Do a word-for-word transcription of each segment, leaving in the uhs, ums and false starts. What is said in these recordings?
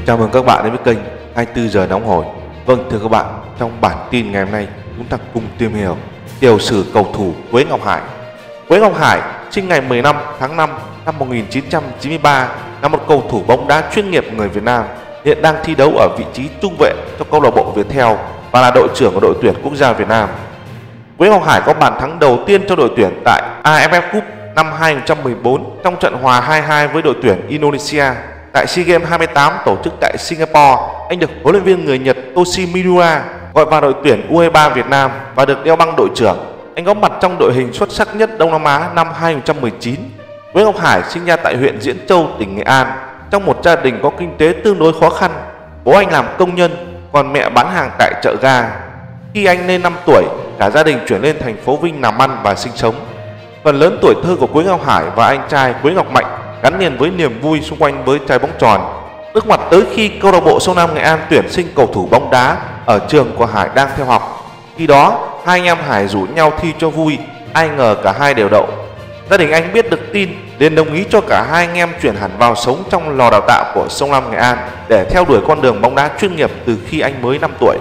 Chào mừng các bạn đến với kênh hai mươi tư giờ nóng hổi. Vâng thưa các bạn, trong bản tin ngày hôm nay chúng ta cùng tìm hiểu tiểu sử cầu thủ Quế Ngọc Hải. Quế Ngọc Hải sinh ngày mười lăm tháng năm năm một nghìn chín trăm chín mươi ba, là một cầu thủ bóng đá chuyên nghiệp người Việt Nam, hiện đang thi đấu ở vị trí trung vệ cho câu lạc bộ Viettel và là đội trưởng của đội tuyển quốc gia Việt Nam. Quế Ngọc Hải có bàn thắng đầu tiên cho đội tuyển tại a ép ép Cup năm hai nghìn không trăm mười bốn trong trận hòa hai hai với đội tuyển Indonesia. Tại SEA Games hai mươi tám tổ chức tại Singapore, anh được huấn luyện viên người Nhật Toshi Miura gọi vào đội tuyển u hai ba Việt Nam và được đeo băng đội trưởng. Anh có mặt trong đội hình xuất sắc nhất Đông Nam Á năm hai nghìn không trăm mười chín. Quế Ngọc Hải sinh ra tại huyện Diễn Châu, tỉnh Nghệ An, trong một gia đình có kinh tế tương đối khó khăn. Bố anh làm công nhân, còn mẹ bán hàng tại chợ ga. Khi anh lên năm tuổi, cả gia đình chuyển lên thành phố Vinh làm ăn và sinh sống. Phần lớn tuổi thơ của Quế Ngọc Hải và anh trai Quế Ngọc Mạnh gắn liền với niềm vui xung quanh với trái bóng tròn. Bước ngoặt tới khi câu lạc bộ Sông Lam Nghệ An tuyển sinh cầu thủ bóng đá ở trường của Hải đang theo học. Khi đó, hai anh em Hải rủ nhau thi cho vui, ai ngờ cả hai đều đậu. Gia đình anh biết được tin liền đồng ý cho cả hai anh em chuyển hẳn vào sống trong lò đào tạo của Sông Lam Nghệ An để theo đuổi con đường bóng đá chuyên nghiệp từ khi anh mới năm tuổi.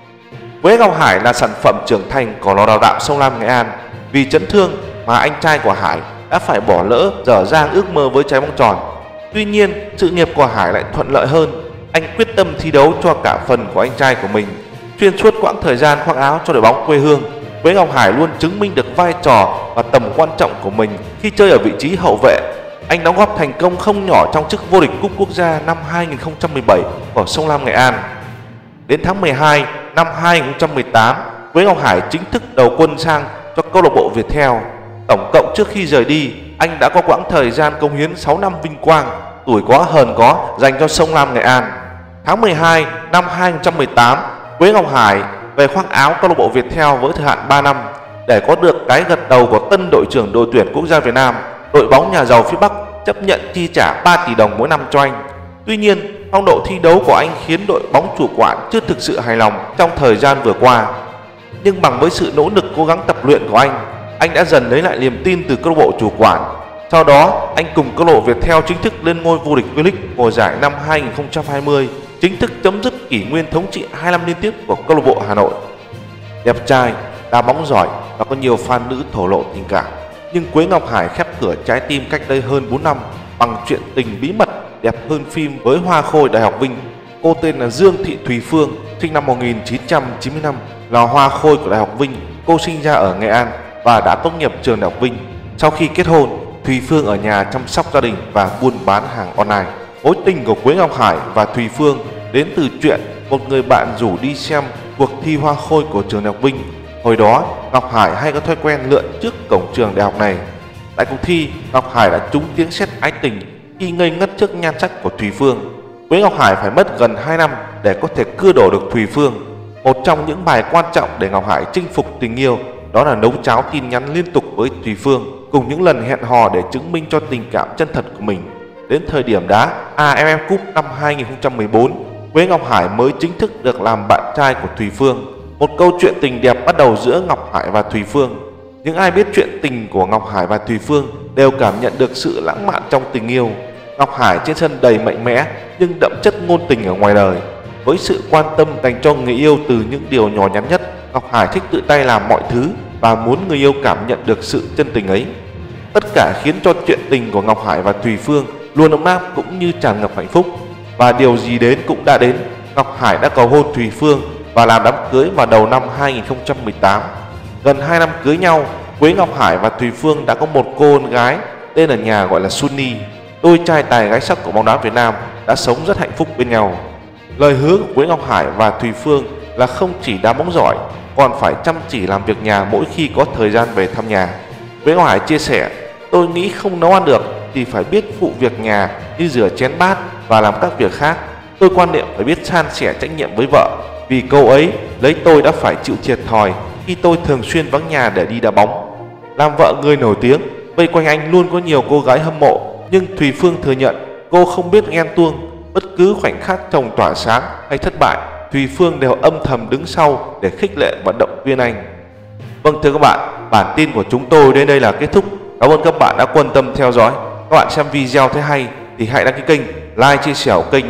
Quế Ngọc Hải là sản phẩm trưởng thành của lò đào tạo Sông Lam Nghệ An. Vì chấn thương mà anh trai của Hải đã phải bỏ lỡ dở dang ước mơ với trái bóng tròn. Tuy nhiên, sự nghiệp của Hải lại thuận lợi hơn. Anh quyết tâm thi đấu cho cả phần của anh trai của mình. Xuyên suốt quãng thời gian khoác áo cho đội bóng quê hương, Quế Ngọc Hải luôn chứng minh được vai trò và tầm quan trọng của mình khi chơi ở vị trí hậu vệ. Anh đóng góp thành công không nhỏ trong chức vô địch cúp quốc gia năm hai nghìn không trăm mười bảy của Sông Lam Nghệ An. Đến tháng mười hai năm hai nghìn không trăm mười tám, Quế Ngọc Hải chính thức đầu quân sang cho câu lạc bộ Viettel. Tổng cộng trước khi rời đi, anh đã có quãng thời gian cống hiến sáu năm vinh quang, tuổi có hờn có dành cho Sông Lam Nghệ An. Tháng mười hai năm hai nghìn không trăm mười tám, Quế Ngọc Hải về khoác áo câu lạc bộ Viettel với thời hạn ba năm để có được cái gật đầu của tân đội trưởng đội tuyển quốc gia Việt Nam. Đội bóng nhà giàu phía Bắc chấp nhận chi trả ba tỷ đồng mỗi năm cho anh. Tuy nhiên, phong độ thi đấu của anh khiến đội bóng chủ quản chưa thực sự hài lòng trong thời gian vừa qua. Nhưng bằng với sự nỗ lực cố gắng tập luyện của anh, anh đã dần lấy lại niềm tin từ câu lạc bộ chủ quản. Sau đó, anh cùng câu lạc bộ Viettel chính thức lên ngôi vô địch V-League mùa giải năm hai nghìn không trăm hai mươi, chính thức chấm dứt kỷ nguyên thống trị hai năm liên tiếp của câu lạc bộ Hà Nội. Đẹp trai, đá bóng giỏi và có nhiều fan nữ thổ lộ tình cảm, nhưng Quế Ngọc Hải khép cửa trái tim cách đây hơn bốn năm bằng chuyện tình bí mật đẹp hơn phim với hoa khôi Đại học Vinh. Cô tên là Dương Thị Thùy Phương, sinh năm một nghìn chín trăm chín mươi lăm, là hoa khôi của Đại học Vinh. Cô sinh ra ở Nghệ An và đã tốt nghiệp trường Đại học Vinh. Sau khi kết hôn, Thùy Phương ở nhà chăm sóc gia đình và buôn bán hàng online. Mối tình của Quế Ngọc Hải và Thùy Phương đến từ chuyện một người bạn rủ đi xem cuộc thi hoa khôi của trường Đại học Vinh. Hồi đó, Ngọc Hải hay có thói quen lượn trước cổng trường đại học này. Tại cuộc thi, Ngọc Hải đã trúng tiếng sét ái tình khi ngây ngất trước nhan sắc của Thùy Phương. Quế Ngọc Hải phải mất gần hai năm để có thể cưa đổ được Thùy Phương. Một trong những bài quan trọng để Ngọc Hải chinh phục tình yêu đó là nấu cháo tin nhắn liên tục với Thùy Phương, cùng những lần hẹn hò để chứng minh cho tình cảm chân thật của mình. Đến thời điểm đá a ép ép Cup năm hai nghìn không trăm mười bốn, Quế Ngọc Hải mới chính thức được làm bạn trai của Thùy Phương. Một câu chuyện tình đẹp bắt đầu giữa Ngọc Hải và Thùy Phương. Những ai biết chuyện tình của Ngọc Hải và Thùy Phương đều cảm nhận được sự lãng mạn trong tình yêu. Ngọc Hải trên sân đầy mạnh mẽ nhưng đậm chất ngôn tình ở ngoài đời. Với sự quan tâm dành cho người yêu từ những điều nhỏ nhắn nhất, Ngọc Hải thích tự tay làm mọi thứ và muốn người yêu cảm nhận được sự chân tình ấy. Tất cả khiến cho chuyện tình của Ngọc Hải và Thùy Phương luôn ấm áp cũng như tràn ngập hạnh phúc. Và điều gì đến cũng đã đến. Ngọc Hải đã cầu hôn Thùy Phương và làm đám cưới vào đầu năm hai nghìn không trăm mười tám. Gần hai năm cưới nhau, Quế Ngọc Hải và Thùy Phương đã có một cô con gái tên ở nhà gọi là Sunny. Đôi trai tài gái sắc của bóng đá Việt Nam đã sống rất hạnh phúc bên nhau. Lời hứa của Quế Ngọc Hải và Thùy Phương là không chỉ đá bóng giỏi, còn phải chăm chỉ làm việc nhà mỗi khi có thời gian về thăm nhà. Quế Ngọc Hải chia sẻ: "Tôi nghĩ không nấu ăn được thì phải biết phụ việc nhà như rửa chén bát và làm các việc khác. Tôi quan niệm phải biết san sẻ trách nhiệm với vợ. Vì câu ấy lấy tôi đã phải chịu thiệt thòi khi tôi thường xuyên vắng nhà để đi đá bóng." Làm vợ người nổi tiếng, vây quanh anh luôn có nhiều cô gái hâm mộ, nhưng Thùy Phương thừa nhận cô không biết ghen tuông. Bất cứ khoảnh khắc chồng tỏa sáng hay thất bại, Thùy Phương đều âm thầm đứng sau để khích lệ và động viên anh. Vâng thưa các bạn, bản tin của chúng tôi đến đây là kết thúc. Cảm ơn các bạn đã quan tâm theo dõi. Các bạn xem video thấy hay thì hãy đăng ký kênh, like, chia sẻ kênh nhé.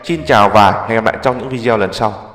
Xin chào và hẹn gặp lại trong những video lần sau.